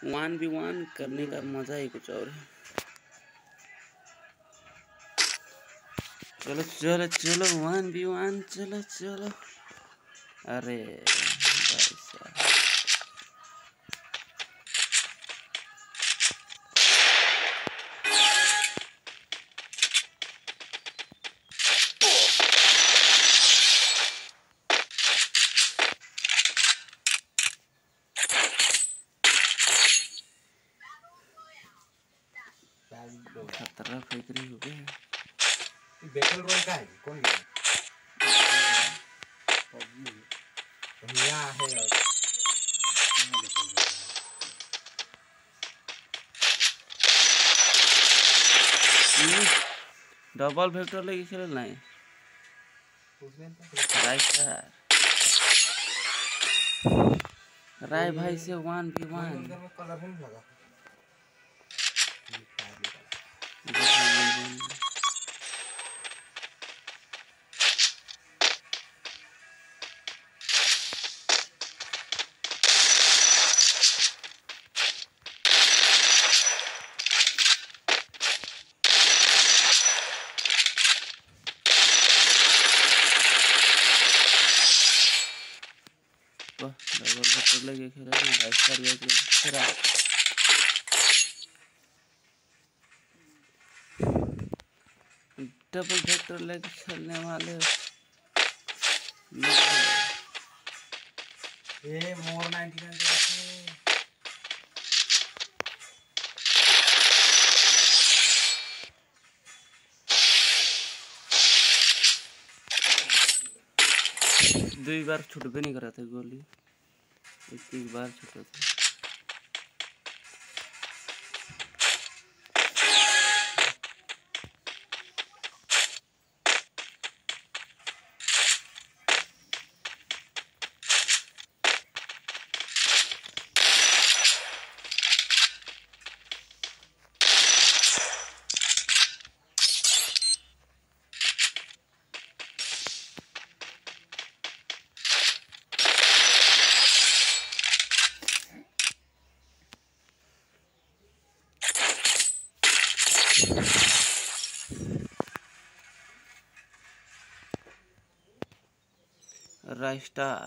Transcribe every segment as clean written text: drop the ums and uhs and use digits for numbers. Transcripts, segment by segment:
1v1 करने का मजा ही कुछ और है। चलो चलो चलो 1v1 चलो चलो। अरे भाई साहब खतरा फेंक रही हो गया। बैटल रॉयल का है कौन है? यहाँ है डबल वेक्टर लेके खेल नहीं राय भाई से 1v1 डबल वेक्टर लेके खेला खेला डबल वेक्टर लेके खेलने वाले ये मोर 99 दो बार छूट भी नहीं करा था गोली, एक बार छूटा था। राइस्टार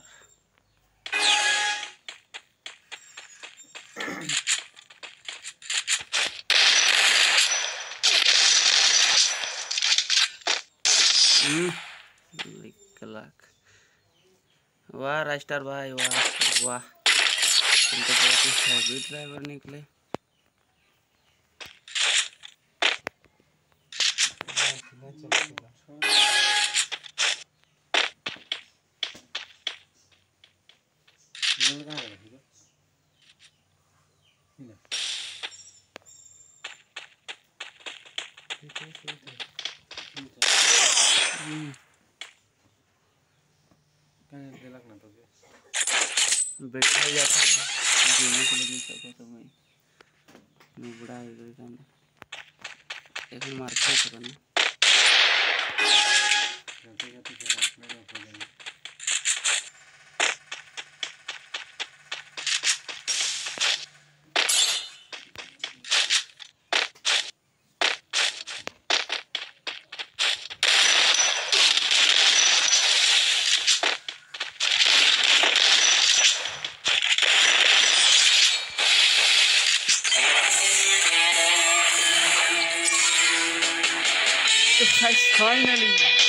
वाह राइस्टार भाई वाह वाह, तुम तो बहुत ही हैवी ड्राइवर निकले। बैठा जाता देने के लगे सको तो मैं बड़ा एक मारते करना finally